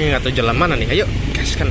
nggak tahu jalan mana nih. Ayo, gaskan.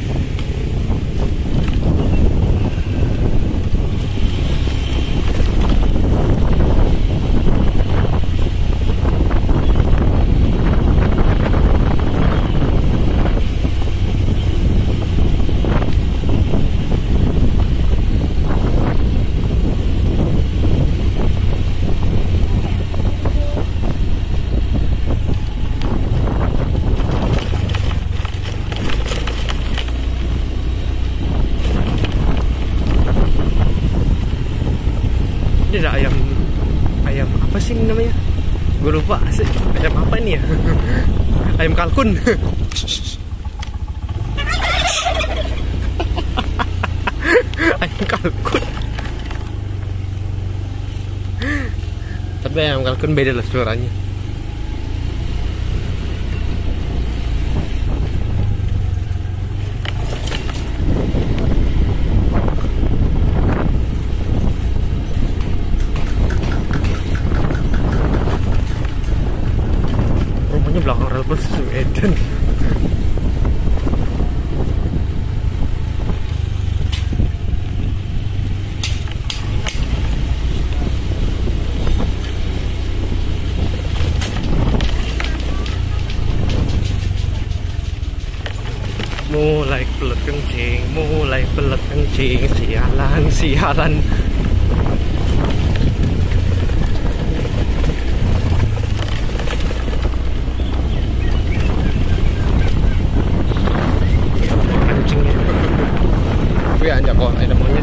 Ini ada ayam apa sih ini namanya? Gue lupa sih. Ayam apa ini ya? Ayam kalkun. Ayam kalkun. Tapi ayam kalkun beda lah suaranya. Belakang rel bus Medan. Mulai pelet kencing, mulai pelet kencing, sialan, sialan. Anjak kok ada monyet.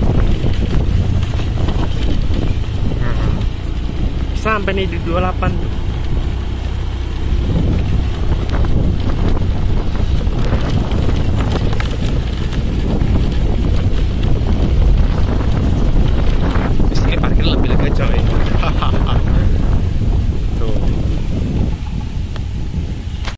Sampai nih di 28.